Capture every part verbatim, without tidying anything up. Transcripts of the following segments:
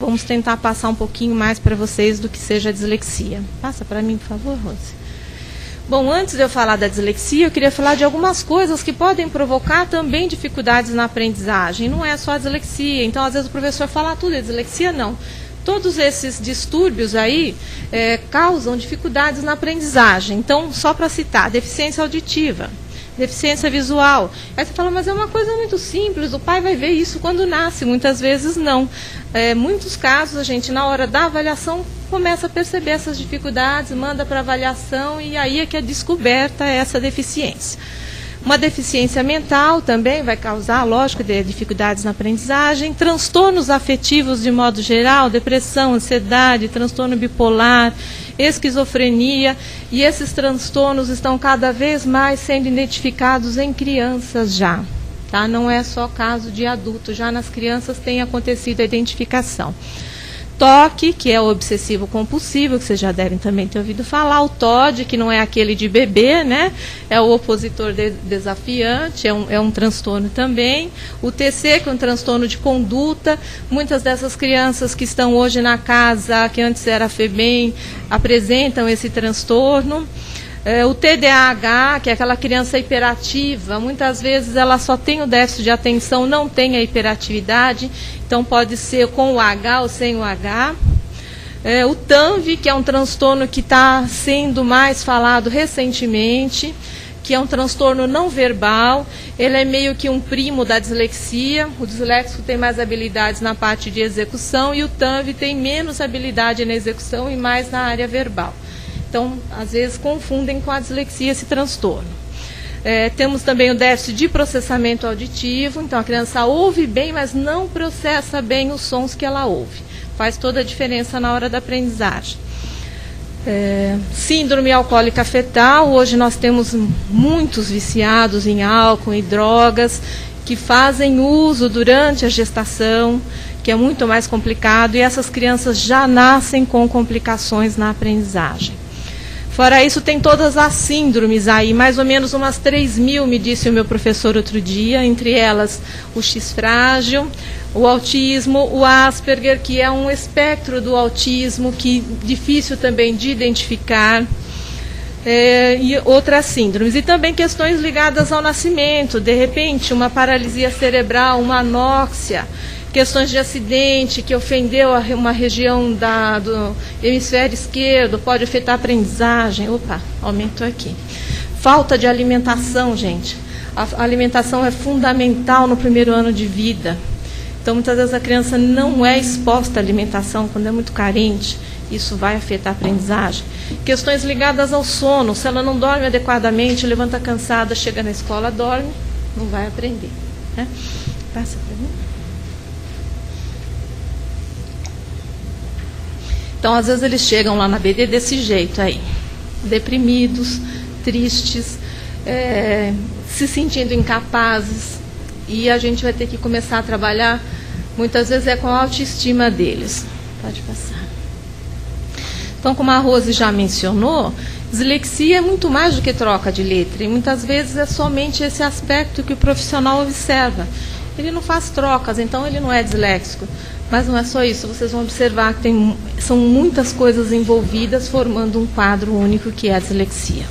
vamos tentar passar um pouquinho mais para vocês do que seja a dislexia. Passa para mim, por favor, Rose. Bom, antes de eu falar da dislexia, eu queria falar de algumas coisas que podem provocar também dificuldades na aprendizagem. Não é só a dislexia. Então, às vezes o professor fala ah, tudo, é dislexia? Não. Todos esses distúrbios aí é, causam dificuldades na aprendizagem. Então, só para citar, deficiência auditiva, deficiência visual. Aí você fala, mas é uma coisa muito simples, o pai vai ver isso quando nasce. Muitas vezes não. É, muitos casos, a gente, na hora da avaliação, começa a perceber essas dificuldades, manda para avaliação e aí é que é descoberta essa deficiência. Uma deficiência mental também vai causar, lógico, de dificuldades na aprendizagem. Transtornos afetivos de modo geral, depressão, ansiedade, transtorno bipolar, esquizofrenia. E esses transtornos estão cada vez mais sendo identificados em crianças já. Tá? Não é só caso de adulto, já nas crianças tem acontecido a identificação. Toque, que é o obsessivo compulsivo, que vocês já devem também ter ouvido falar. O T O D, que não é aquele de bebê, né? É o opositor de desafiante, é um, é um transtorno também. O T C, que é um transtorno de conduta. Muitas dessas crianças que estão hoje na casa, que antes era FEBEM, apresentam esse transtorno. É, o T D A H, que é aquela criança hiperativa, muitas vezes ela só tem o déficit de atenção, não tem a hiperatividade, então pode ser com o H ou sem o H. É, o T A M V, que é um transtorno que está sendo mais falado recentemente, que é um transtorno não verbal, ele é meio que um primo da dislexia. O disléxico tem mais habilidades na parte de execução e o T A M V tem menos habilidade na execução e mais na área verbal. Então, às vezes, confundem com a dislexia esse transtorno. É, temos também o déficit de processamento auditivo. Então, a criança ouve bem, mas não processa bem os sons que ela ouve. Faz toda a diferença na hora da aprendizagem. É, síndrome alcoólica fetal. Hoje nós temos muitos viciados em álcool e drogas que fazem uso durante a gestação, que é muito mais complicado, e essas crianças já nascem com complicações na aprendizagem. Fora isso, tem todas as síndromes aí, mais ou menos umas três mil, me disse o meu professor outro dia, entre elas o X frágil, o autismo, o Asperger, que é um espectro do autismo, que difícil também de identificar, é, e outras síndromes. E também questões ligadas ao nascimento, de repente uma paralisia cerebral, uma anóxia, questões de acidente que ofendeu uma região da, do hemisfério esquerdo, pode afetar a aprendizagem. Opa, aumentou aqui. Falta de alimentação, gente. A alimentação é fundamental no primeiro ano de vida. Então, muitas vezes a criança não é exposta à alimentação quando é muito carente. Isso vai afetar a aprendizagem. Questões ligadas ao sono. Se ela não dorme adequadamente, levanta cansada, chega na escola, dorme, não vai aprender. Né? Passa para mim. Então, às vezes, eles chegam lá na B D desse jeito aí, deprimidos, tristes, é, se sentindo incapazes, e a gente vai ter que começar a trabalhar, muitas vezes é com a autoestima deles. Pode passar. Então, como a Rose já mencionou, dislexia é muito mais do que troca de letra, e muitas vezes é somente esse aspecto que o profissional observa. Ele não faz trocas, então ele não é disléxico. Mas não é só isso, vocês vão observar que tem, são muitas coisas envolvidas formando um quadro único que é a dislexia.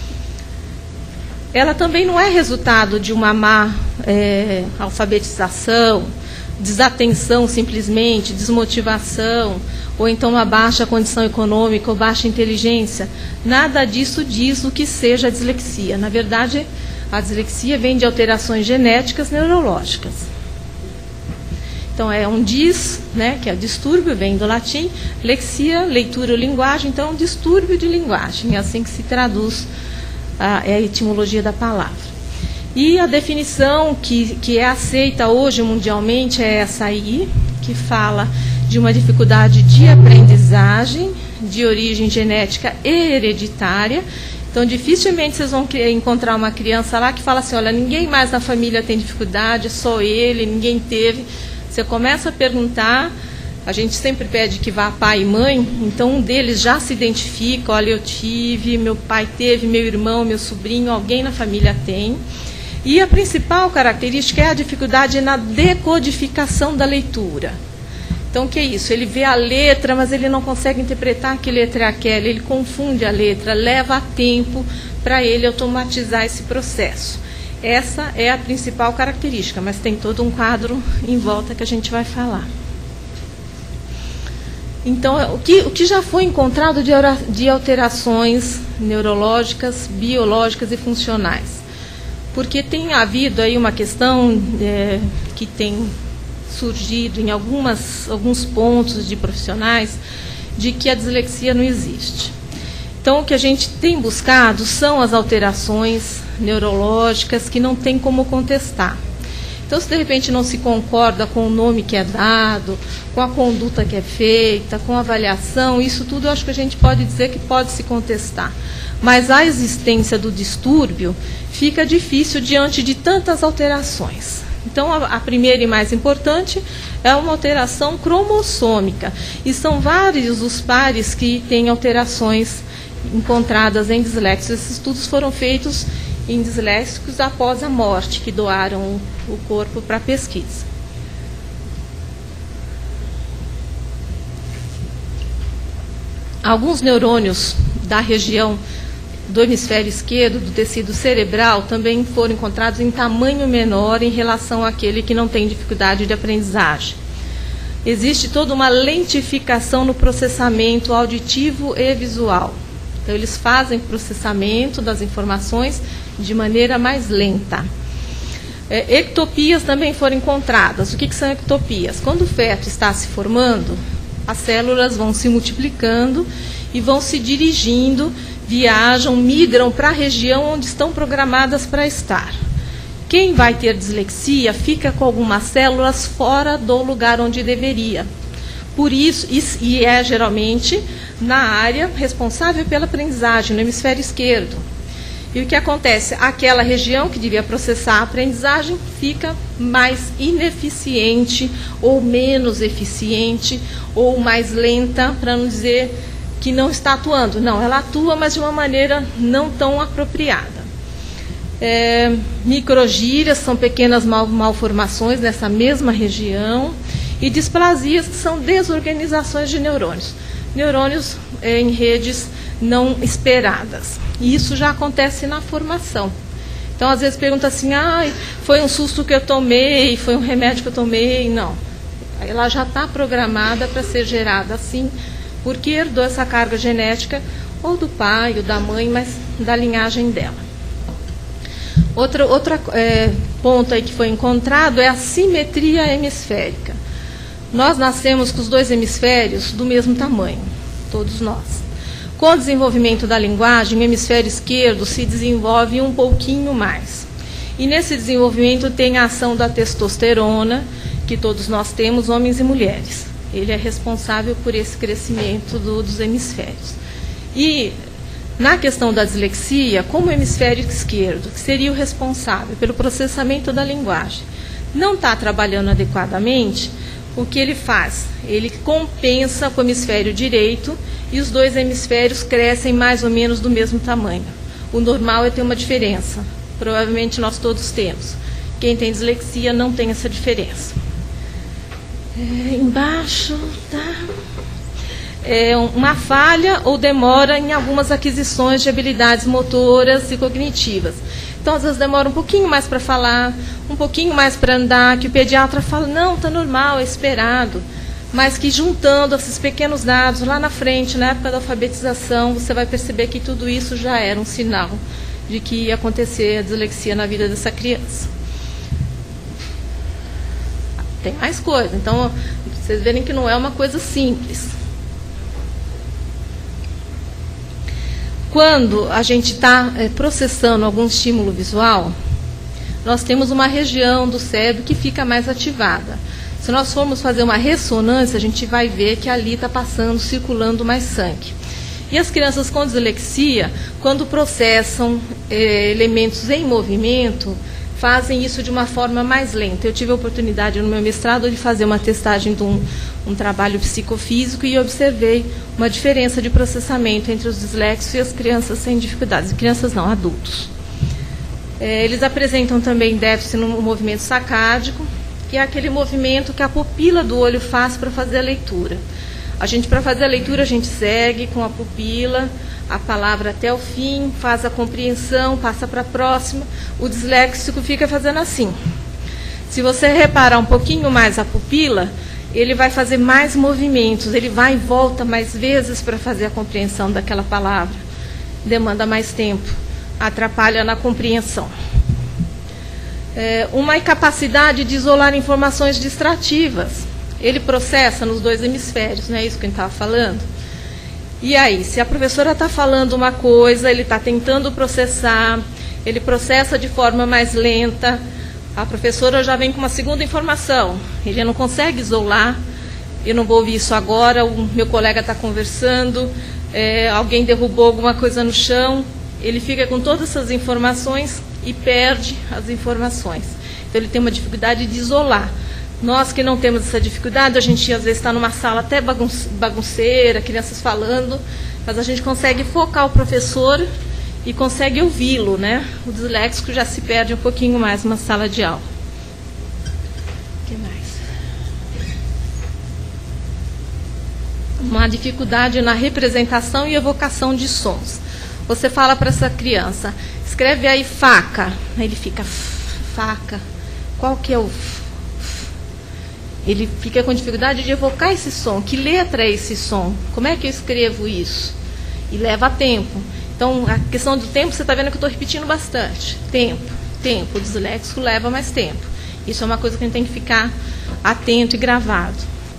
Ela também não é resultado de uma má é, alfabetização, desatenção simplesmente, desmotivação, ou então uma baixa condição econômica ou baixa inteligência. Nada disso diz o que seja a dislexia. Na verdade, a dislexia vem de alterações genéticas neurológicas. Então, é um dis, né, que é distúrbio, vem do latim, lexia, leitura ou linguagem, então é um distúrbio de linguagem, é assim que se traduz a, é a etimologia da palavra. E a definição que, que é aceita hoje mundialmente é essa aí, que fala de uma dificuldade de aprendizagem, de origem genética e hereditária. Então, dificilmente vocês vão encontrar uma criança lá que fala assim, olha, ninguém mais na família tem dificuldade, só ele, ninguém teve. Você começa a perguntar, a gente sempre pede que vá pai e mãe, então um deles já se identifica, olha, eu tive, meu pai teve, meu irmão, meu sobrinho, alguém na família tem. E a principal característica é a dificuldade na decodificação da leitura. Então, Então, o que é isso? Ele vê a letra, mas ele não consegue interpretar que letra é aquela, ele confunde a letra, leva tempo para ele automatizar esse processo. Essa é a principal característica, mas tem todo um quadro em volta que a gente vai falar. Então, o que, o que já foi encontrado de, de alterações neurológicas, biológicas e funcionais? Porque tem havido aí uma questão é, que tem surgido em algumas, alguns pontos de profissionais de que a dislexia não existe. Então, o que a gente tem buscado são as alterações neurológicas que não tem como contestar. Então, se de repente não se concorda com o nome que é dado, com a conduta que é feita, com a avaliação, isso tudo eu acho que a gente pode dizer que pode se contestar. Mas a existência do distúrbio fica difícil diante de tantas alterações. Então, a, a primeira e mais importante é uma alteração cromossômica. E são vários os pares que têm alterações encontradas em disléxicos. Esses estudos foram feitos em disléxicos após a morte, que doaram o corpo para pesquisa. Alguns neurônios da região do hemisfério esquerdo, do tecido cerebral, também foram encontrados em tamanho menor em relação àquele que não tem dificuldade de aprendizagem. Existe toda uma lentificação no processamento auditivo e visual. Então, eles fazem processamento das informações de maneira mais lenta. É, ectopias também foram encontradas. O que, que são ectopias? Quando o feto está se formando, as células vão se multiplicando e vão se dirigindo, viajam, migram para a região onde estão programadas para estar. Quem vai ter dislexia fica com algumas células fora do lugar onde deveria. Por isso, e é geralmente na área responsável pela aprendizagem, no hemisfério esquerdo. E o que acontece? Aquela região que devia processar a aprendizagem fica mais ineficiente, ou menos eficiente, ou mais lenta, para não dizer que não está atuando. Não, ela atua, mas de uma maneira não tão apropriada. É, microgírias são pequenas mal, malformações nessa mesma região, e displasias, que são desorganizações de neurônios. Neurônios é, em redes não esperadas. E isso já acontece na formação. Então, às vezes, pergunta assim, ah, foi um susto que eu tomei, foi um remédio que eu tomei. Não. Ela já está programada para ser gerada assim, porque herdou essa carga genética ou do pai ou da mãe, mas da linhagem dela. Outra, outra é, ponto aí que foi encontrado é a simetria hemisférica. Nós nascemos com os dois hemisférios do mesmo tamanho, todos nós. Com o desenvolvimento da linguagem, o hemisfério esquerdo se desenvolve um pouquinho mais. E nesse desenvolvimento tem a ação da testosterona, que todos nós temos, homens e mulheres. Ele é responsável por esse crescimento do, dos hemisférios. E na questão da dislexia, como o hemisfério esquerdo, que seria o responsável pelo processamento da linguagem, não está trabalhando adequadamente, o que ele faz? Ele compensa com o hemisfério direito e os dois hemisférios crescem mais ou menos do mesmo tamanho. O normal é ter uma diferença. Provavelmente nós todos temos. Quem tem dislexia não tem essa diferença. É, embaixo tá é uma falha ou demora em algumas aquisições de habilidades motoras e cognitivas. Então, às vezes, demora um pouquinho mais para falar, um pouquinho mais para andar, que o pediatra fala, não, está normal, é esperado. Mas que juntando esses pequenos dados lá na frente, na época da alfabetização, você vai perceber que tudo isso já era um sinal de que ia acontecer a dislexia na vida dessa criança. Tem mais coisa, então, vocês verem que não é uma coisa simples. Quando a gente está é, processando algum estímulo visual, nós temos uma região do cérebro que fica mais ativada. Se nós formos fazer uma ressonância, a gente vai ver que ali está passando, circulando mais sangue. E as crianças com dislexia, quando processam é, elementos em movimento, fazem isso de uma forma mais lenta. Eu tive a oportunidade no meu mestrado de fazer uma testagem de um, um trabalho psicofísico e observei uma diferença de processamento entre os disléxicos e as crianças sem dificuldades. Crianças não, adultos. É, eles apresentam também déficit no movimento sacádico, que é aquele movimento que a pupila do olho faz para fazer a leitura. A gente, para fazer a leitura, a gente segue com a pupila a palavra até o fim, faz a compreensão, passa para a próxima. O disléxico fica fazendo assim. Se você reparar um pouquinho mais a pupila, ele vai fazer mais movimentos, ele vai e volta mais vezes para fazer a compreensão daquela palavra. Demanda mais tempo, atrapalha na compreensão. É, uma incapacidade de isolar informações distrativas. Ele processa nos dois hemisférios, não é isso que a gente estava falando? E aí, se a professora está falando uma coisa, ele está tentando processar, ele processa de forma mais lenta, a professora já vem com uma segunda informação, ele não consegue isolar, eu não vou ouvir isso agora, o meu colega está conversando, é, alguém derrubou alguma coisa no chão, ele fica com todas essas informações e perde as informações. Então, ele tem uma dificuldade de isolar. Nós que não temos essa dificuldade, a gente às vezes está numa sala até bagunceira, crianças falando, mas a gente consegue focar o professor e consegue ouvi-lo, né? O disléxico já se perde um pouquinho mais numa sala de aula. O que mais? Uma dificuldade na representação e evocação de sons. Você fala para essa criança, escreve aí faca, ele fica faca. Qual que é o... Ele fica com dificuldade de evocar esse som. Que letra é esse som? Como é que eu escrevo isso? E leva tempo. Então, a questão do tempo, você está vendo que eu estou repetindo bastante. Tempo, tempo. O disléxico leva mais tempo. Isso é uma coisa que a gente tem que ficar atento e gravado.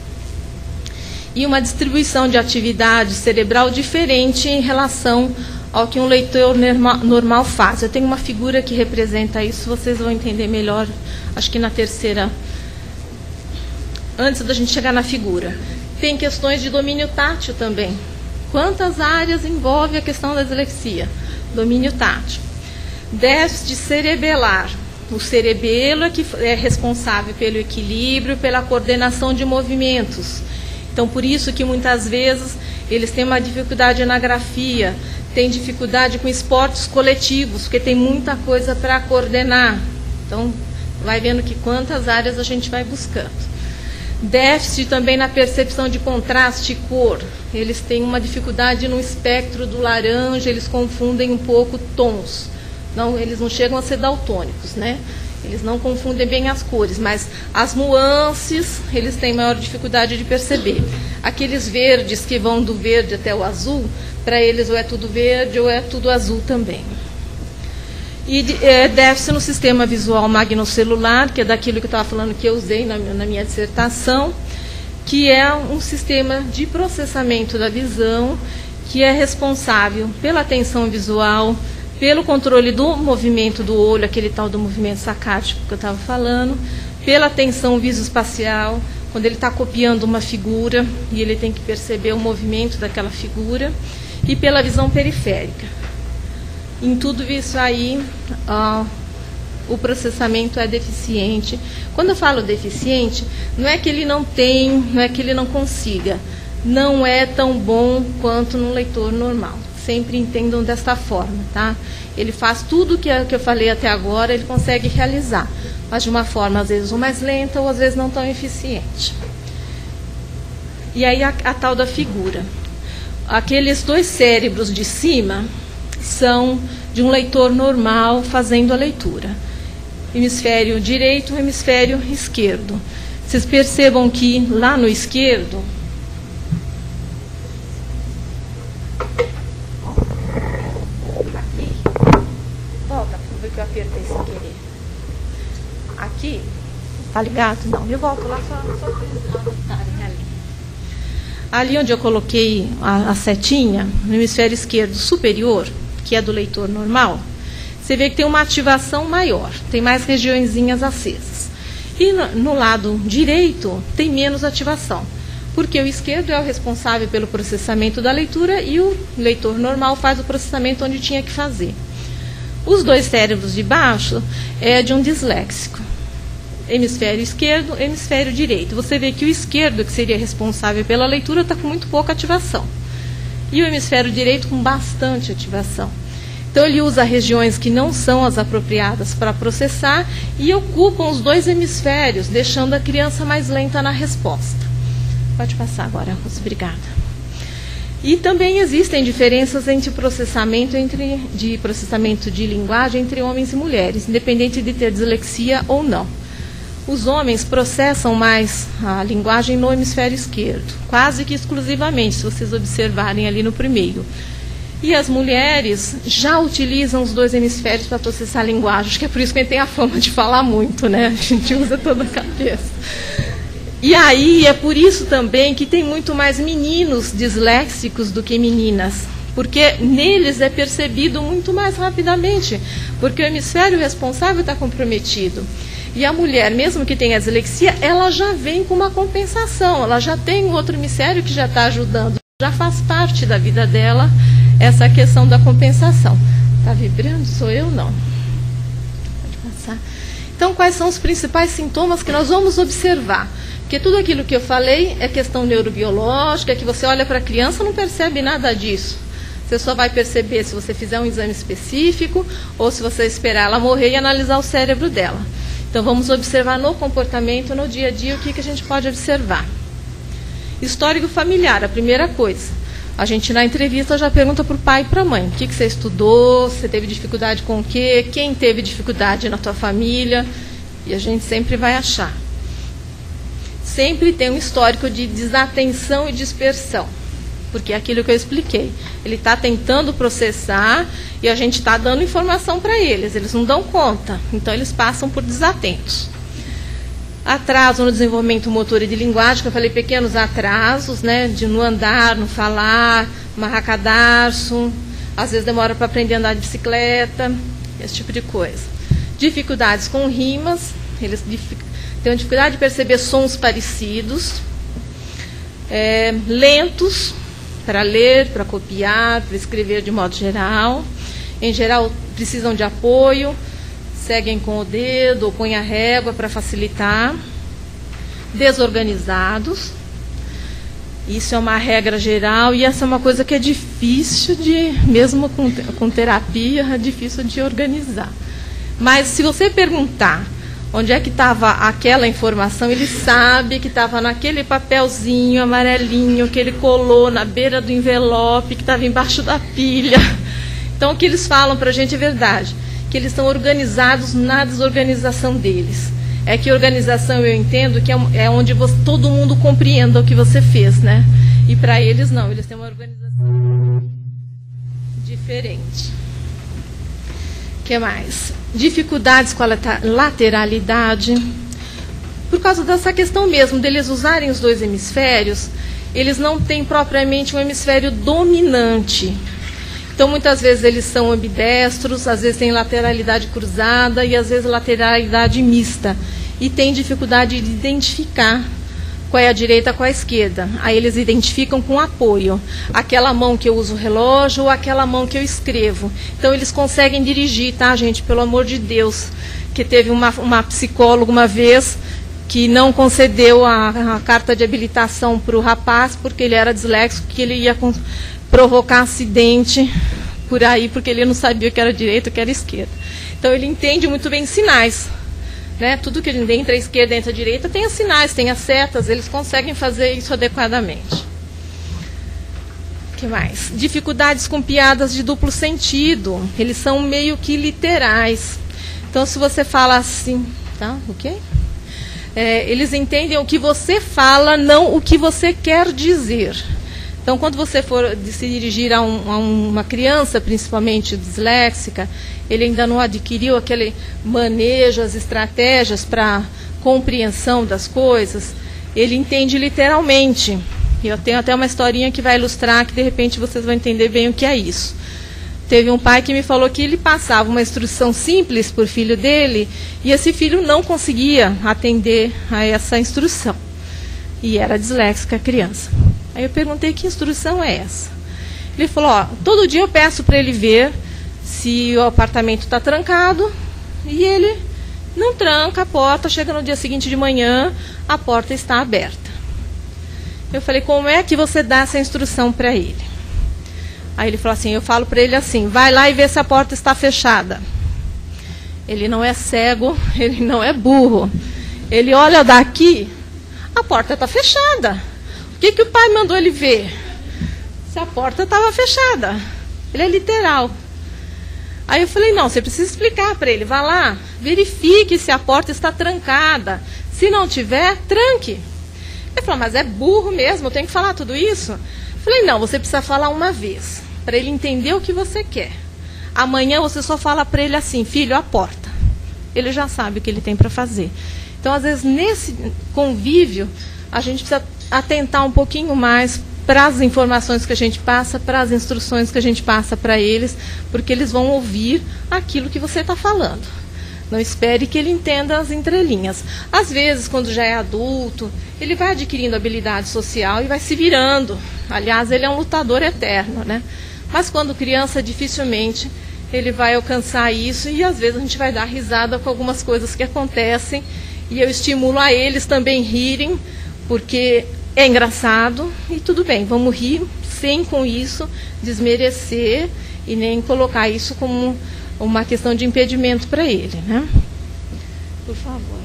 E uma distribuição de atividade cerebral diferente em relação ao que um leitor normal faz. Eu tenho uma figura que representa isso, vocês vão entender melhor, acho que na terceira... Antes da gente chegar na figura. Tem questões de domínio tátil também. Quantas áreas envolve a questão da dislexia? Domínio tátil. Déficit cerebelar. O cerebelo é que é responsável pelo equilíbrio, pela coordenação de movimentos. Então, por isso que muitas vezes eles têm uma dificuldade na grafia, têm dificuldade com esportes coletivos, porque tem muita coisa para coordenar. Então, vai vendo que quantas áreas a gente vai buscando. Déficit também na percepção de contraste e cor. Eles têm uma dificuldade no espectro do laranja, eles confundem um pouco tons. Não, eles não chegam a ser daltônicos, né? Eles não confundem bem as cores, mas as nuances eles têm maior dificuldade de perceber. Aqueles verdes que vão do verde até o azul, para eles ou é tudo verde ou é tudo azul também. E é, déficit no sistema visual magnocelular, que é daquilo que eu estava falando que eu usei na, na minha dissertação, que é um sistema de processamento da visão, que é responsável pela atenção visual, pelo controle do movimento do olho, aquele tal do movimento sacático que eu estava falando, pela atenção visoespacial, quando ele está copiando uma figura e ele tem que perceber o movimento daquela figura, e pela visão periférica. Em tudo isso aí, ó, o processamento é deficiente. Quando eu falo deficiente, não é que ele não tem, não é que ele não consiga. Não é tão bom quanto no leitor normal. Sempre entendam desta forma, tá? Ele faz tudo que eu falei até agora, ele consegue realizar. Mas de uma forma, às vezes, ou mais lenta, ou às vezes não tão eficiente. E aí a, a tal da figura. Aqueles dois cérebros de cima são de um leitor normal fazendo a leitura. Hemisfério direito, hemisfério esquerdo. Vocês percebam que lá no esquerdo, aqui, volta, para ver que eu apertei sem querer. Aqui, tá ligado? Não, eu volto lá só, só para eles anotarem ali. Ali onde eu coloquei a, a setinha, no hemisfério esquerdo superior, que é do leitor normal, você vê que tem uma ativação maior, tem mais regiõezinhas acesas. E no, no lado direito tem menos ativação, porque o esquerdo é o responsável pelo processamento da leitura e o leitor normal faz o processamento onde tinha que fazer. Os dois cérebros de baixo é de um disléxico. Hemisfério esquerdo, hemisfério direito. Você vê que o esquerdo, que seria responsável pela leitura, está com muito pouca ativação. E o hemisfério direito com bastante ativação. Então ele usa regiões que não são as apropriadas para processar e ocupam os dois hemisférios, deixando a criança mais lenta na resposta. Pode passar agora, Rose, obrigada. E também existem diferenças entre processamento entre, de processamento de linguagem entre homens e mulheres, independente de ter dislexia ou não. Os homens processam mais a linguagem no hemisfério esquerdo, quase que exclusivamente, se vocês observarem ali no primeiro. E as mulheres já utilizam os dois hemisférios para processar a linguagem. Acho que é por isso que a gente tem a fama de falar muito, né? A gente usa toda a cabeça. E aí é por isso também que tem muito mais meninos disléxicos do que meninas, porque neles é percebido muito mais rapidamente, porque o hemisfério responsável está comprometido. E a mulher, mesmo que tenha dislexia, ela já vem com uma compensação, ela já tem um outro hemisfério que já está ajudando, já faz parte da vida dela essa questão da compensação. Está vibrando? Sou eu? Não. Pode passar. Então, quais são os principais sintomas que nós vamos observar? Porque tudo aquilo que eu falei é questão neurobiológica, que você olha para a criança e não percebe nada disso. Você só vai perceber se você fizer um exame específico ou se você esperar ela morrer e analisar o cérebro dela. Então, vamos observar no comportamento, no dia a dia, o que, que a gente pode observar. Histórico familiar, a primeira coisa. A gente, na entrevista, já pergunta para o pai e para a mãe. O que, que você estudou, você teve dificuldade com o quê, quem teve dificuldade na tua família. E a gente sempre vai achar. Sempre tem um histórico de desatenção e dispersão, porque é aquilo que eu expliquei. Ele está tentando processar e a gente está dando informação para eles, eles não dão conta, então eles passam por desatentos. Atraso no desenvolvimento motor e de linguagem, que eu falei, pequenos atrasos, né, de no andar, no falar, marra-cadarço, às vezes demora para aprender a andar de bicicleta, esse tipo de coisa. Dificuldades com rimas, eles dificultam. Tem dificuldade de perceber sons parecidos, é, lentos para ler, para copiar, para escrever de modo geral. Em geral, precisam de apoio, seguem com o dedo ou põem a régua para facilitar. Desorganizados. Isso é uma regra geral e essa é uma coisa que é difícil de, mesmo com, com terapia, é difícil de organizar. Mas se você perguntar onde é que estava aquela informação, ele sabe que estava naquele papelzinho amarelinho que ele colou na beira do envelope, que estava embaixo da pilha. Então, o que eles falam para a gente é verdade, que eles estão organizados na desorganização deles. É que organização, eu entendo, que é onde você, todo mundo compreenda o que você fez, né? E para eles, não, eles têm uma organização diferente. O que mais? Dificuldades com a lateralidade, por causa dessa questão mesmo, deles usarem os dois hemisférios, eles não têm propriamente um hemisfério dominante. Então, muitas vezes eles são ambidestros, às vezes têm lateralidade cruzada e às vezes lateralidade mista. E têm dificuldade de identificar qual é a direita, qual é a esquerda. Aí eles identificam com apoio. Aquela mão que eu uso o relógio ou aquela mão que eu escrevo. Então eles conseguem dirigir, tá, gente? Pelo amor de Deus. Que teve uma, uma psicóloga uma vez que não concedeu a, a carta de habilitação para o rapaz porque ele era disléxico, que ele ia com, provocar acidente por aí, porque ele não sabia o que era direita e o que era esquerda. Então ele entende muito bem sinais. Né? Tudo que entre a esquerda e entre a direita tem os sinais, tem as setas, eles conseguem fazer isso adequadamente. O que mais? Dificuldades com piadas de duplo sentido, eles são meio que literais. Então, se você fala assim, tá? O quê? É, eles entendem o que você fala, não o que você quer dizer. Então, quando você for se dirigir a, um, a uma criança, principalmente disléxica, ele ainda não adquiriu aquele manejo, as estratégias para compreensão das coisas, ele entende literalmente. Eu tenho até uma historinha que vai ilustrar, que de repente vocês vão entender bem o que é isso. Teve um pai que me falou que ele passava uma instrução simples para o filho dele, e esse filho não conseguia atender a essa instrução. E era disléxica a criança. Aí eu perguntei, que instrução é essa? Ele falou, ó, todo dia eu peço para ele ver se o apartamento está trancado, e ele não tranca a porta, chega no dia seguinte de manhã, a porta está aberta. Eu falei, como é que você dá essa instrução para ele? Aí ele falou assim, eu falo para ele assim, vai lá e vê se a porta está fechada. Ele não é cego, ele não é burro. Ele olha daqui, a porta está fechada. O que, que o pai mandou ele ver? Se a porta estava fechada. Ele é literal. Aí eu falei, não, você precisa explicar para ele. Vá lá, verifique se a porta está trancada. Se não tiver, tranque. Ele falou, mas é burro mesmo, eu tenho que falar tudo isso? Eu falei, não, você precisa falar uma vez, para ele entender o que você quer. Amanhã você só fala para ele assim, filho, a porta. Ele já sabe o que ele tem para fazer. Então, às vezes, nesse convívio, a gente precisa atentar um pouquinho mais para as informações que a gente passa, para as instruções que a gente passa para eles, porque eles vão ouvir aquilo que você está falando. Não espere que ele entenda as entrelinhas. Às vezes, quando já é adulto, ele vai adquirindo habilidade social e vai se virando. Aliás, ele é um lutador eterno, né? Mas quando criança, dificilmente ele vai alcançar isso e às vezes a gente vai dar risada com algumas coisas que acontecem e eu estimulo a eles também rirem, porque é engraçado e tudo bem, vamos rir sem com isso desmerecer e nem colocar isso como uma questão de impedimento para ele, né? Por favor.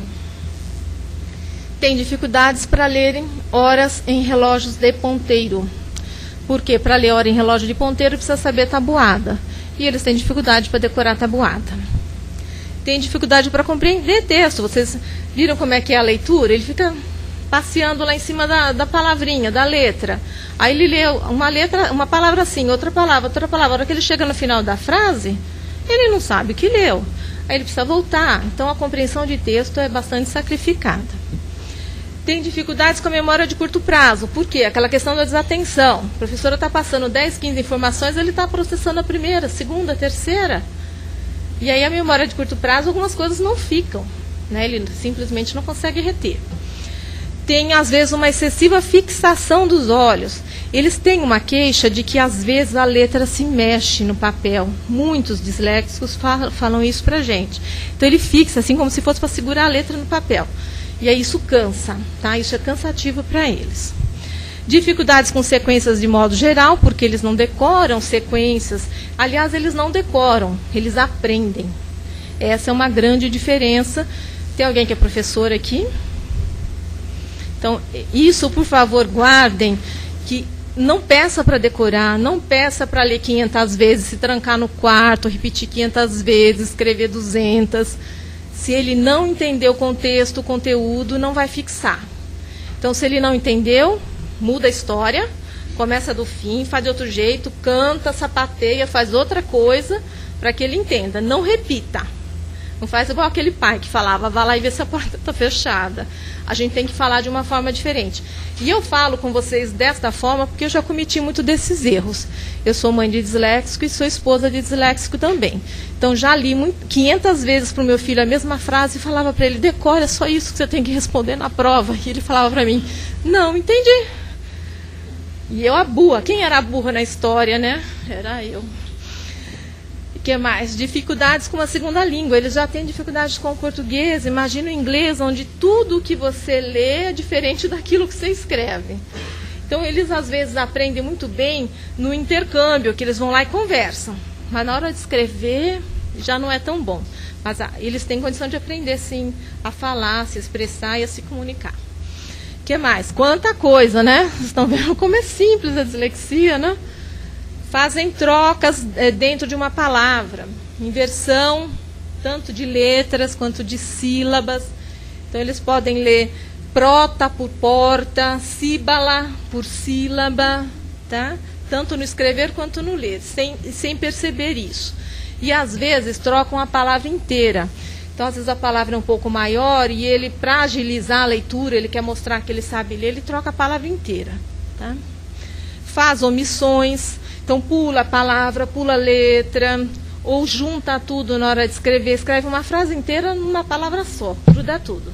Tem dificuldades para lerem horas em relógios de ponteiro. Porque para ler hora em relógio de ponteiro precisa saber tabuada. E eles têm dificuldade para decorar a tabuada. Tem dificuldade para compreender texto. Vocês viram como é que é a leitura? Ele fica passeando lá em cima da, da palavrinha, da letra. Aí ele lê uma letra, uma palavra assim, outra palavra, outra palavra. A hora que ele chega no final da frase, ele não sabe o que leu. Aí ele precisa voltar. Então a compreensão de texto é bastante sacrificada. Tem dificuldades com a memória de curto prazo. Por quê? Aquela questão da desatenção. A professora está passando dez, quinze informações, ele está processando a primeira, a segunda, a terceira. E aí a memória de curto prazo, algumas coisas não ficam, né? Ele simplesmente não consegue reter. Tem, às vezes, uma excessiva fixação dos olhos. Eles têm uma queixa de que, às vezes, a letra se mexe no papel. Muitos disléxicos falam, falam isso para a gente. Então, ele fixa, assim, como se fosse para segurar a letra no papel. E aí isso cansa, tá? Isso é cansativo para eles. Dificuldades com sequências de modo geral, porque eles não decoram sequências. Aliás, eles não decoram, eles aprendem. Essa é uma grande diferença. Tem alguém que é professor aqui? Então, isso, por favor, guardem, que não peça para decorar, não peça para ler quinhentas vezes, se trancar no quarto, repetir quinhentas vezes, escrever duzentas. Se ele não entender o contexto, o conteúdo, não vai fixar. Então, se ele não entendeu, muda a história, começa do fim, faz de outro jeito, canta, sapateia, faz outra coisa, para que ele entenda. Não repita. Não faz igual aquele pai que falava, vá lá e vê se a porta está fechada. A gente tem que falar de uma forma diferente. E eu falo com vocês desta forma porque eu já cometi muito desses erros. Eu sou mãe de disléxico e sou esposa de disléxico também. Então já li muito, quinhentas vezes para o meu filho a mesma frase e falava para ele, decora, é só isso que você tem que responder na prova. E ele falava para mim, não, entendi. E eu a burra. Quem era a burra na história, né? Era eu. O que mais? Dificuldades com a segunda língua. Eles já têm dificuldades com o português. Imagina o inglês, onde tudo que você lê é diferente daquilo que você escreve. Então, eles às vezes aprendem muito bem no intercâmbio, que eles vão lá e conversam. Mas na hora de escrever, já não é tão bom. Mas ah, eles têm condição de aprender, sim, a falar, a se expressar e a se comunicar. O que mais? Quanta coisa, né? Vocês estão vendo como é simples a dislexia, né? Fazem trocas é, dentro de uma palavra, inversão tanto de letras quanto de sílabas. Então, eles podem ler prota por porta, síbala por sílaba, tá? Tanto no escrever quanto no ler, sem, sem perceber isso. E, às vezes, trocam a palavra inteira. Então, às vezes, a palavra é um pouco maior e ele, para agilizar a leitura, ele quer mostrar que ele sabe ler, ele troca a palavra inteira, tá? Faz omissões. Então, pula a palavra, pula a letra, ou junta tudo na hora de escrever. Escreve uma frase inteira numa palavra só, gruda tudo.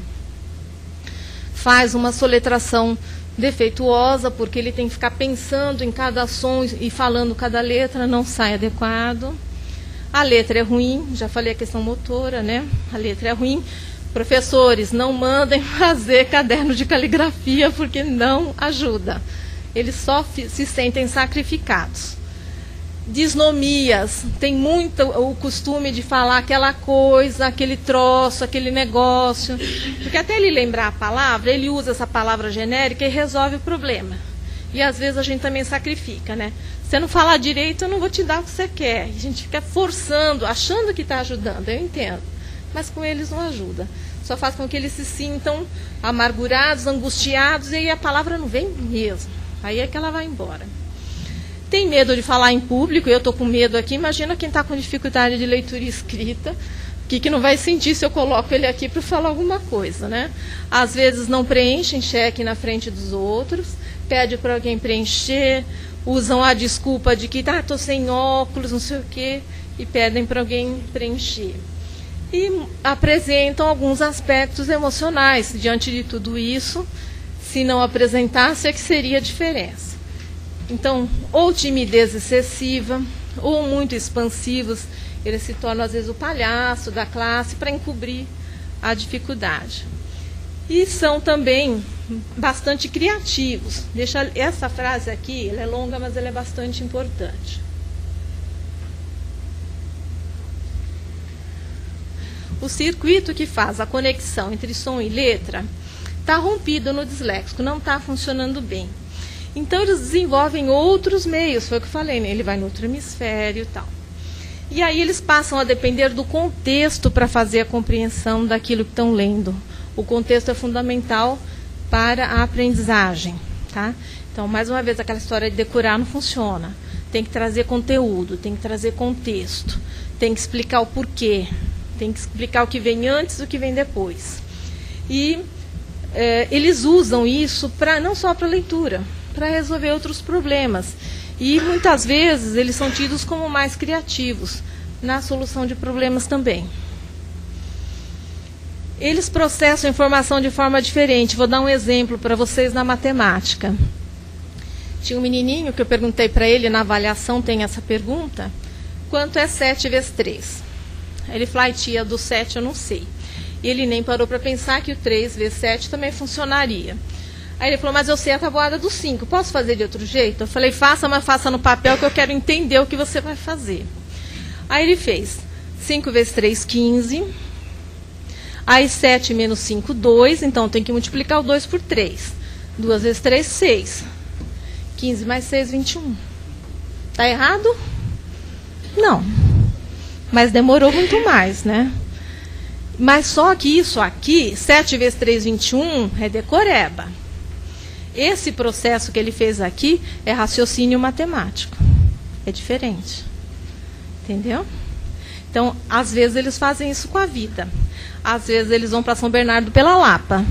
Faz uma soletração defeituosa, porque ele tem que ficar pensando em cada som e falando cada letra, não sai adequado. A letra é ruim, já falei a questão motora, né? A letra é ruim. Professores, não mandem fazer caderno de caligrafia, porque não ajuda. Eles só se sentem sacrificados. disnomias, tem muito o costume de falar aquela coisa, aquele troço, aquele negócio, porque até ele lembrar a palavra, ele usa essa palavra genérica e resolve o problema. E às vezes a gente também sacrifica, né? Se você não falar direito, eu não vou te dar o que você quer. A gente fica forçando, achando que está ajudando, eu entendo. Mas com eles não ajuda. Só faz com que eles se sintam amargurados, angustiados, e aí a palavra não vem mesmo. Aí é que ela vai embora. Tem medo de falar em público, eu estou com medo aqui. Imagina quem está com dificuldade de leitura e escrita, o que, que não vai sentir se eu coloco ele aqui para falar alguma coisa, né? Às vezes não preenchem cheque na frente dos outros, pede para alguém preencher, usam a desculpa de que ah, estou sem óculos, não sei o quê, e pedem para alguém preencher. E apresentam alguns aspectos emocionais. Diante de tudo isso, se não apresentasse, é que seria a diferença. Então, ou timidez excessiva, ou muito expansivos, eles se tornam, às vezes, o palhaço da classe para encobrir a dificuldade. E são também bastante criativos. Deixa essa frase aqui, ela é longa, mas ela é bastante importante. O circuito que faz a conexão entre som e letra está rompido no disléxico, não está funcionando bem. Então, eles desenvolvem outros meios, foi o que eu falei, né? Ele vai no outro hemisfério e tal. E aí eles passam a depender do contexto para fazer a compreensão daquilo que estão lendo. O contexto é fundamental para a aprendizagem, tá? Então, mais uma vez, aquela história de decorar não funciona. Tem que trazer conteúdo, tem que trazer contexto, tem que explicar o porquê, tem que explicar o que vem antes e o que vem depois. E é, eles usam isso pra, não só para leitura, para resolver outros problemas. E muitas vezes eles são tidos como mais criativos na solução de problemas também. Eles processam a informação de forma diferente. Vou dar um exemplo para vocês na matemática. Tinha um menininho que eu perguntei para ele, na avaliação tem essa pergunta, quanto é sete vezes três? Ele falou, ai tia, do sete eu não sei. E ele nem parou para pensar que o três vezes sete também funcionaria. Aí ele falou, mas eu sei a tabuada do cinco, posso fazer de outro jeito? Eu falei, faça, mas faça no papel que eu quero entender o que você vai fazer. Aí ele fez cinco vezes três, quinze. Aí sete menos cinco, dois. Então tem que multiplicar o dois por três. duas vezes três, seis. quinze mais seis, vinte e um. Está errado? Não. Mas demorou muito mais, né? Mas só que isso aqui, sete vezes três, vinte e um, é decoreba. Esse processo que ele fez aqui é raciocínio matemático. É diferente. Entendeu? Então, às vezes eles fazem isso com a vida. Às vezes eles vão para São Bernardo pela Lapa.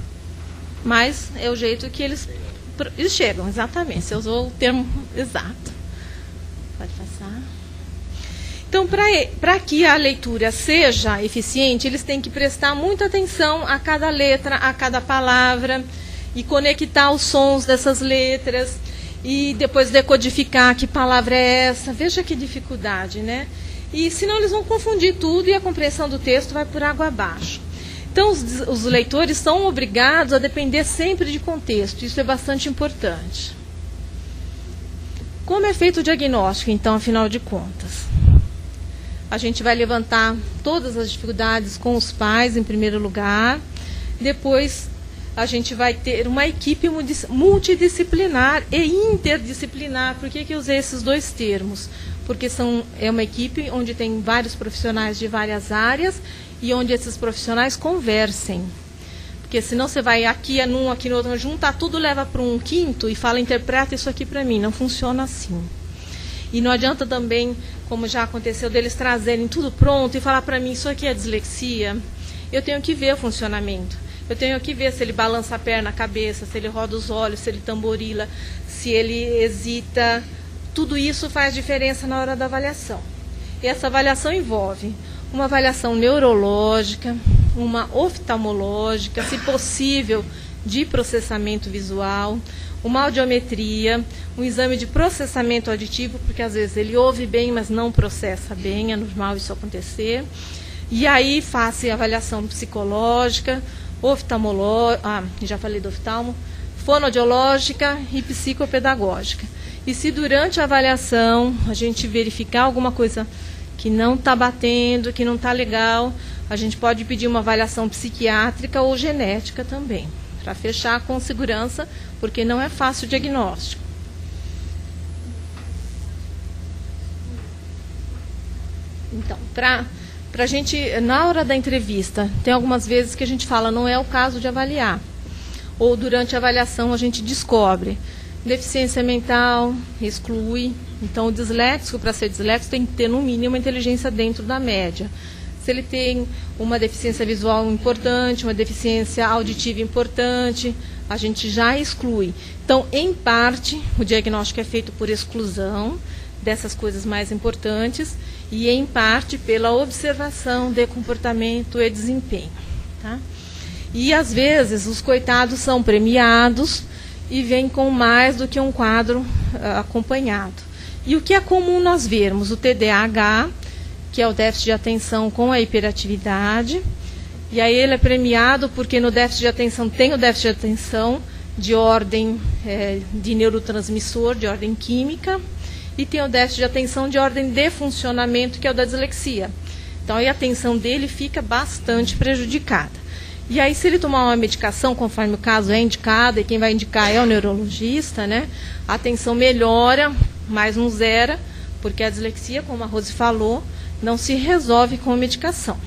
Mas é o jeito que eles, eles chegam, exatamente. Você usou o termo exato. Pode passar. Então, para que a leitura seja eficiente, eles têm que prestar muita atenção a cada letra, a cada palavra, e conectar os sons dessas letras, e depois decodificar que palavra é essa. Veja que dificuldade, né? E senão eles vão confundir tudo e a compreensão do texto vai por água abaixo. Então, os, os leitores são obrigados a depender sempre de contexto. Isso é bastante importante. Como é feito o diagnóstico, então, afinal de contas? A gente vai levantar todas as dificuldades com os pais, em primeiro lugar. Depois, a gente vai ter uma equipe multidisciplinar e interdisciplinar. Por que que eu usei esses dois termos? Porque são, é uma equipe onde tem vários profissionais de várias áreas e onde esses profissionais conversem. Porque senão você vai aqui num, aqui no outro, juntar tudo, leva para um quinto e fala, interpreta isso aqui para mim. Não funciona assim. E não adianta também, como já aconteceu, deles trazerem tudo pronto e falar para mim, isso aqui é dislexia. Eu tenho que ver o funcionamento. Eu tenho que ver se ele balança a perna, a cabeça, se ele roda os olhos, se ele tamborila, se ele hesita. Tudo isso faz diferença na hora da avaliação. E essa avaliação envolve uma avaliação neurológica, uma oftalmológica, se possível, de processamento visual, uma audiometria, um exame de processamento auditivo, porque às vezes ele ouve bem, mas não processa bem, é normal isso acontecer. E aí faz a avaliação psicológica, oftalmológica, ah, já falei do oftalmo, fonoaudiológica e psicopedagógica. E se durante a avaliação a gente verificar alguma coisa que não está batendo, que não está legal, a gente pode pedir uma avaliação psiquiátrica ou genética também, para fechar com segurança, porque não é fácil o diagnóstico. Então, para a gente, na hora da entrevista, tem algumas vezes que a gente fala, não é o caso de avaliar. Ou durante a avaliação a gente descobre deficiência mental, exclui. Então, o disléxico, para ser disléxico, tem que ter, no mínimo, uma inteligência dentro da média. Se ele tem uma deficiência visual importante, uma deficiência auditiva importante, a gente já exclui. Então, em parte, o diagnóstico é feito por exclusão dessas coisas mais importantes e, em parte, pela observação de comportamento e desempenho. Tá? E, às vezes, os coitados são premiados e vêm com mais do que um quadro uh, acompanhado. E o que é comum nós vermos? O T D A H, que é o déficit de atenção com a hiperatividade, e aí ele é premiado porque no déficit de atenção tem o déficit de atenção de ordem é, de neurotransmissor, de ordem química, e tem o déficit de atenção de ordem de funcionamento, que é o da dislexia. Então, aí a atenção dele fica bastante prejudicada. E aí, se ele tomar uma medicação, conforme o caso é indicado, e quem vai indicar é o neurologista, né, a atenção melhora, mas não zera, porque a dislexia, como a Rose falou, não se resolve com a medicação.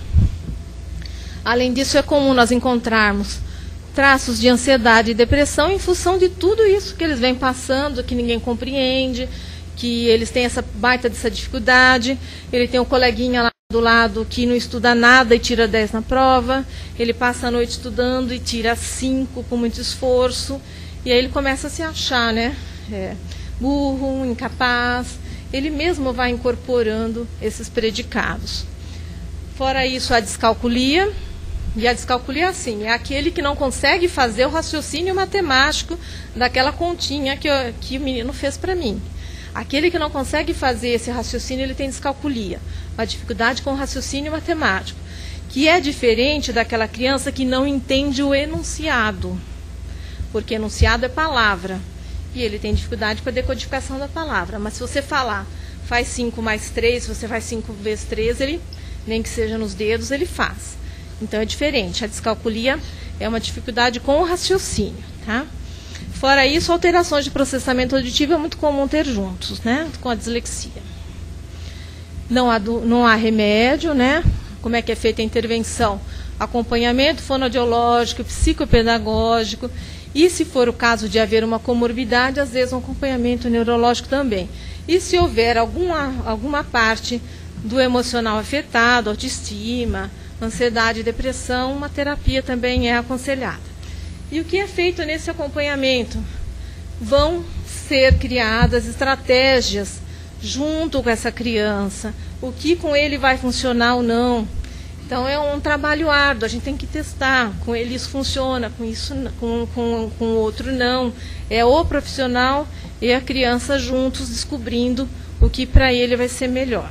Além disso, é comum nós encontrarmos traços de ansiedade e depressão em função de tudo isso que eles vêm passando, que ninguém compreende, que eles têm essa baita dessa dificuldade. Ele tem um coleguinha lá do lado que não estuda nada e tira dez na prova, ele passa a noite estudando e tira cinco com muito esforço, e aí ele começa a se achar, né, é, burro, incapaz, ele mesmo vai incorporando esses predicados. Fora isso, a descalculia, e a descalculia, assim, é aquele que não consegue fazer o raciocínio matemático daquela continha que, eu, que o menino fez para mim. Aquele que não consegue fazer esse raciocínio, ele tem descalculia, uma dificuldade com o raciocínio matemático, que é diferente daquela criança que não entende o enunciado, porque enunciado é palavra, e ele tem dificuldade com a decodificação da palavra. Mas se você falar, faz cinco mais três, você faz cinco vezes três, ele, nem que seja nos dedos, ele faz. Então é diferente, a descalculia é uma dificuldade com o raciocínio, tá? Fora isso, alterações de processamento auditivo é muito comum ter juntos, né, com a dislexia. Não há, do, não há remédio, né? Como é que é feita a intervenção? Acompanhamento fonoaudiológico, psicopedagógico, e se for o caso de haver uma comorbidade, às vezes um acompanhamento neurológico também. E se houver alguma, alguma parte do emocional afetado, autoestima, ansiedade, depressão, uma terapia também é aconselhada. E o que é feito nesse acompanhamento? Vão ser criadas estratégias junto com essa criança, o que com ele vai funcionar ou não. Então é um trabalho árduo, a gente tem que testar, com ele isso funciona, com isso com, com, com o outro não. É o profissional e a criança juntos descobrindo o que para ele vai ser melhor.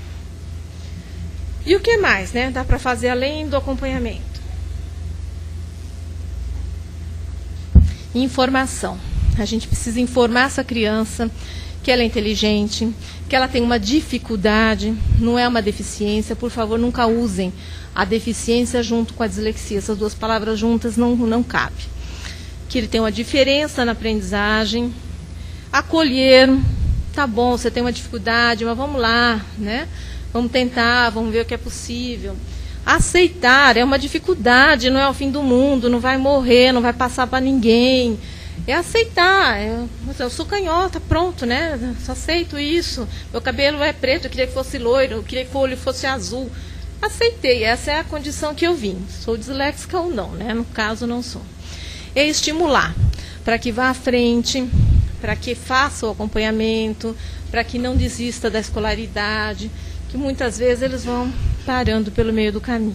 E o que mais, né? Dá para fazer além do acompanhamento? Informação. A gente precisa informar essa criança que ela é inteligente, que ela tem uma dificuldade, não é uma deficiência. Por favor, nunca usem a deficiência junto com a dislexia. Essas duas palavras juntas não, não cabe. Que ele tem uma diferença na aprendizagem. Acolher. Tá bom, você tem uma dificuldade, mas vamos lá, né? Vamos tentar, vamos ver o que é possível. Aceitar é uma dificuldade, não é o fim do mundo, não vai morrer, não vai passar para ninguém. É aceitar. Eu, eu sou canhota, pronto, né? Só aceito isso. Meu cabelo é preto, eu queria que fosse loiro, eu queria que o olho fosse azul. Aceitei, essa é a condição que eu vim. Sou disléxica ou não, né? No caso, não sou. É estimular para que vá à frente, para que faça o acompanhamento, para que não desista da escolaridade, que muitas vezes eles vão parando pelo meio do caminho.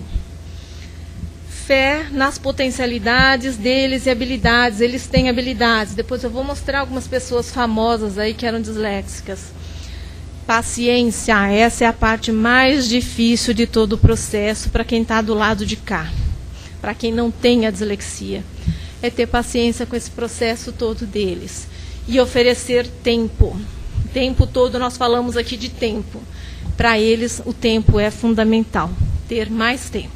Fé nas potencialidades deles e habilidades. Eles têm habilidades. Depois eu vou mostrar algumas pessoas famosas aí que eram disléxicas. Paciência. Essa é a parte mais difícil de todo o processo para quem está do lado de cá. Para quem não tem a dislexia. É ter paciência com esse processo todo deles. e oferecer tempo. O tempo todo nós falamos aqui de tempo. Para eles, o tempo é fundamental, ter mais tempo.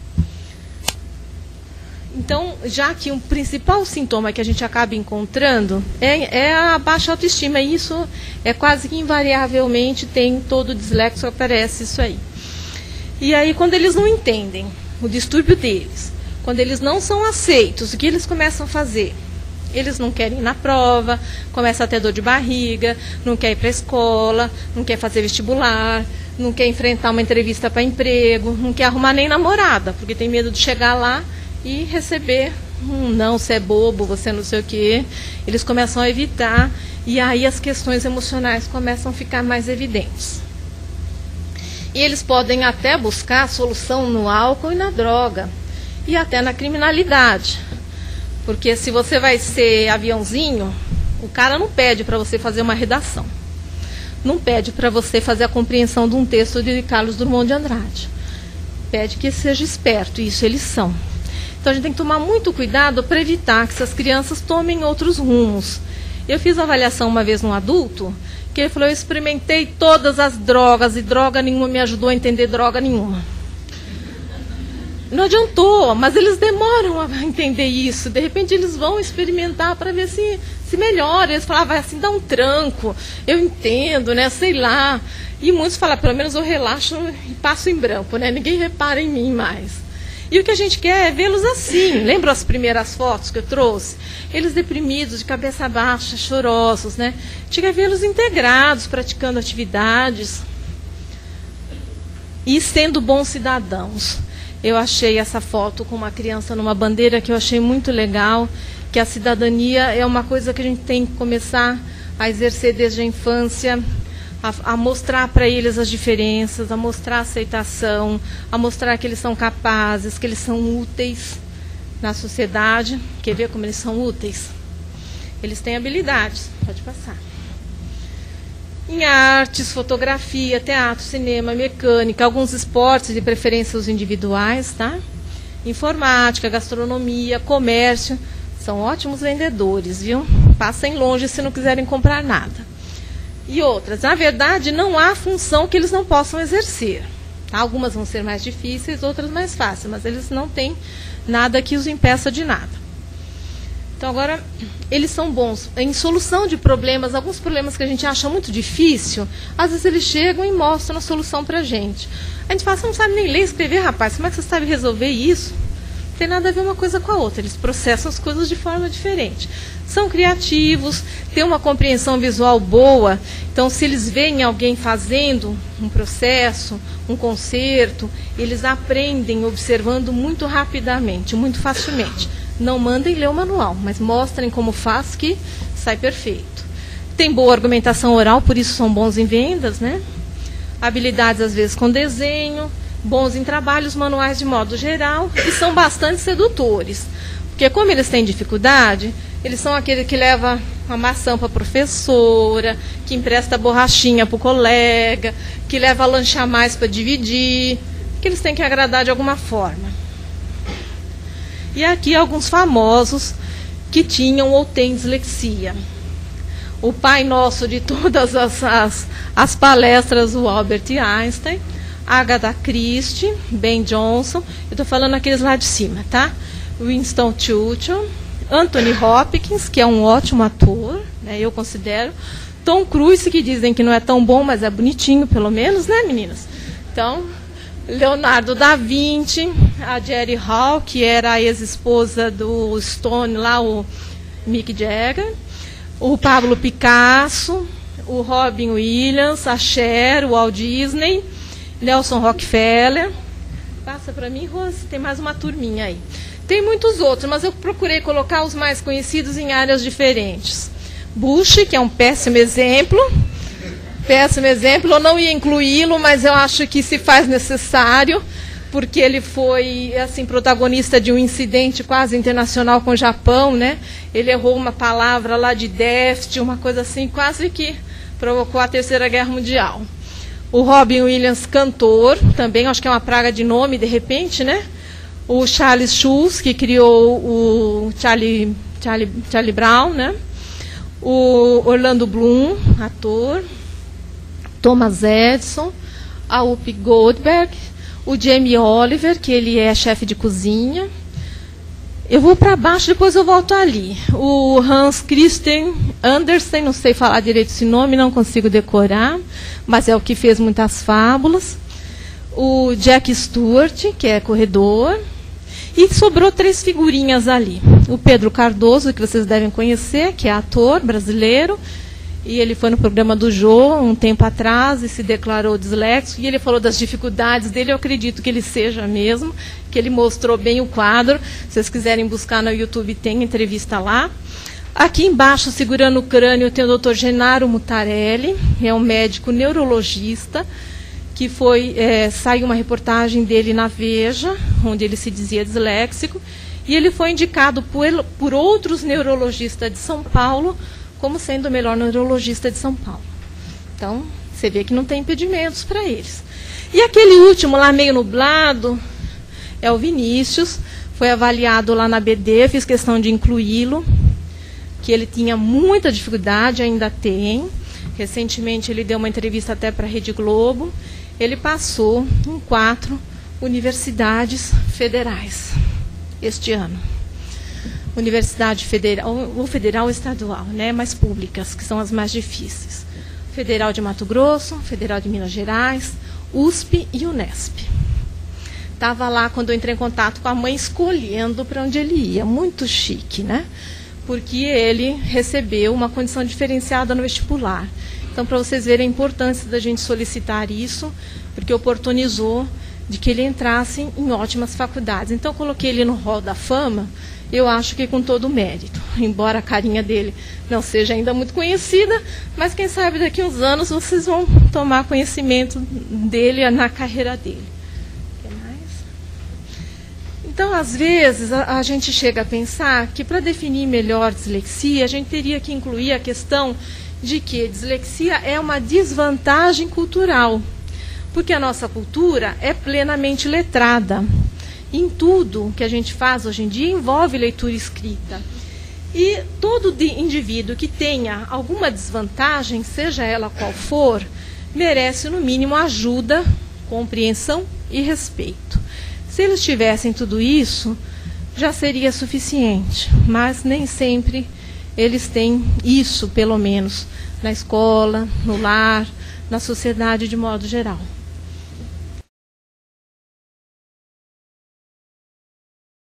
Então, já que o principal sintoma que a gente acaba encontrando é, é a baixa autoestima, e isso é quase que invariavelmente tem todo dislexo, aparece isso aí. E aí, quando eles não entendem o distúrbio deles, quando eles não são aceitos, o que eles começam a fazer? Eles não querem ir na prova, começa a ter dor de barriga, não quer ir para a escola, não quer fazer vestibular, não quer enfrentar uma entrevista para emprego, não quer arrumar nem namorada, porque tem medo de chegar lá e receber um não, você é bobo, você não sei o quê. Eles começam a evitar, e aí as questões emocionais começam a ficar mais evidentes. E eles podem até buscar solução no álcool e na droga, e até na criminalidade. Porque se você vai ser aviãozinho, o cara não pede para você fazer uma redação. Não pede para você fazer a compreensão de um texto de Carlos Drummond de Andrade. Pede que seja esperto, e isso eles são. Então a gente tem que tomar muito cuidado para evitar que essas crianças tomem outros rumos. Eu fiz uma avaliação uma vez num adulto, que ele falou, eu experimentei todas as drogas, e droga nenhuma me ajudou a entender droga nenhuma. Não adiantou, mas eles demoram a entender isso. De repente eles vão experimentar para ver se, se melhora. Eles falavam, vai assim, dá um tranco, eu entendo, né, sei lá. E muitos falam, pelo menos eu relaxo e passo em branco, né, ninguém repara em mim mais. E o que a gente quer é vê-los assim. Lembram as primeiras fotos que eu trouxe? Eles deprimidos, de cabeça baixa, chorosos, né? A gente quer vê-los integrados, praticando atividades e sendo bons cidadãos. Eu achei essa foto com uma criança numa bandeira que eu achei muito legal, que a cidadania é uma coisa que a gente tem que começar a exercer desde a infância, a, a mostrar para eles as diferenças, a mostrar a aceitação, a mostrar que eles são capazes, que eles são úteis na sociedade. Quer ver como eles são úteis? Eles têm habilidades, pode passar. Em artes, fotografia, teatro, cinema, mecânica, alguns esportes, de preferência os individuais, tá? Informática, gastronomia, comércio, são ótimos vendedores, viu? Passem longe se não quiserem comprar nada. E outras, na verdade, não há função que eles não possam exercer. Tá? Algumas vão ser mais difíceis, outras mais fáceis, mas eles não têm nada que os impeça de nada. Então, agora, eles são bons em solução de problemas, alguns problemas que a gente acha muito difícil, às vezes eles chegam e mostram a solução para a gente. A gente fala, você não sabe nem ler e escrever, rapaz, como é que você sabe resolver isso? Não tem nada a ver uma coisa com a outra, eles processam as coisas de forma diferente. São criativos, têm uma compreensão visual boa, então se eles veem alguém fazendo um processo, um concerto, eles aprendem observando muito rapidamente, muito facilmente. Não mandem ler o manual, mas mostrem como faz que sai perfeito. Tem boa argumentação oral, por isso são bons em vendas, né? Habilidades, às vezes, com desenho, bons em trabalhos manuais de modo geral, e são bastante sedutores. Porque como eles têm dificuldade, eles são aquele que leva a maçã para a professora, que empresta borrachinha para o colega, que leva a lanche a mais para dividir, que eles têm que agradar de alguma forma. E aqui alguns famosos que tinham ou têm dislexia. O pai nosso de todas as, as, as palestras, o Albert Einstein, Agatha Christie, Ben Johnson, eu estou falando aqueles lá de cima, tá? Winston Churchill, Anthony Hopkins, que é um ótimo ator, né, eu considero. Tom Cruise, que dizem que não é tão bom, mas é bonitinho, pelo menos, né, meninas? Então, Leonardo da Vinci, a Jerry Hall, que era a ex-esposa do Stone, lá o Mick Jagger, o Pablo Picasso, o Robin Williams, a Cher, o Walt Disney, Nelson Rockefeller. Passa para mim, Rose, tem mais uma turminha aí. Tem muitos outros, mas eu procurei colocar os mais conhecidos em áreas diferentes. Bush, que é um péssimo exemplo. Péssimo exemplo, eu não ia incluí-lo, mas eu acho que se faz necessário, porque ele foi assim, protagonista de um incidente quase internacional com o Japão, né? Ele errou uma palavra lá de déficit, uma coisa assim, quase que provocou a Terceira Guerra Mundial. O Robin Williams, cantor, também acho que é uma praga de nome, de repente, né? O Charles Schulz, que criou o Charlie, Charlie, Charlie Brown, né? o Orlando Bloom, ator, Thomas Edison, a Whoopi Goldberg, o Jamie Oliver, que ele é chefe de cozinha. Eu vou para baixo, depois eu volto ali. O Hans Christian Andersen, não sei falar direito esse nome, não consigo decorar, mas é o que fez muitas fábulas. O Jack Stewart, que é corredor. E sobrou três figurinhas ali. O Pedro Cardoso, que vocês devem conhecer, que é ator brasileiro. E ele foi no programa do Jô um tempo atrás e se declarou disléxico. E ele falou das dificuldades dele. Eu acredito que ele seja mesmo, que ele mostrou bem o quadro. Se vocês quiserem buscar no YouTube, tem entrevista lá. Aqui embaixo, segurando o crânio, tem o doutor Genaro Mutarelli, é um médico neurologista, que foi, é, saiu uma reportagem dele na Veja, onde ele se dizia disléxico, e ele foi indicado por, por outros neurologistas de São Paulo como sendo o melhor neurologista de São Paulo. Então, você vê que não tem impedimentos para eles. E aquele último lá, meio nublado, é o Vinícius, foi avaliado lá na B D, fiz questão de incluí-lo, que ele tinha muita dificuldade, ainda tem. Recentemente ele deu uma entrevista até para a Rede Globo. Ele passou em quatro universidades federais este ano. Universidade federal, ou federal ou estadual, né, mas públicas, que são as mais difíceis. Federal de Mato Grosso, Federal de Minas Gerais, U S P e Unesp. Estava lá quando eu entrei em contato com a mãe, escolhendo para onde ele ia. Muito chique, né? Porque ele recebeu uma condição diferenciada no vestibular. Então, para vocês verem a importância da gente solicitar isso, porque oportunizou de que ele entrasse em ótimas faculdades. Então, eu coloquei ele no hall da fama, eu acho que com todo o mérito. Embora a carinha dele não seja ainda muito conhecida, mas quem sabe daqui a uns anos vocês vão tomar conhecimento dele na carreira dele. O que mais? Então, às vezes, a, a gente chega a pensar que para definir melhor dislexia, a gente teria que incluir a questão de que dislexia é uma desvantagem cultural, porque a nossa cultura é plenamente letrada. Em tudo que a gente faz hoje em dia envolve leitura escrita. E todo indivíduo que tenha alguma desvantagem, seja ela qual for, merece, no mínimo, ajuda, compreensão e respeito. Se eles tivessem tudo isso, já seria suficiente, mas nem sempre eles têm isso, pelo menos, na escola, no lar, na sociedade de modo geral.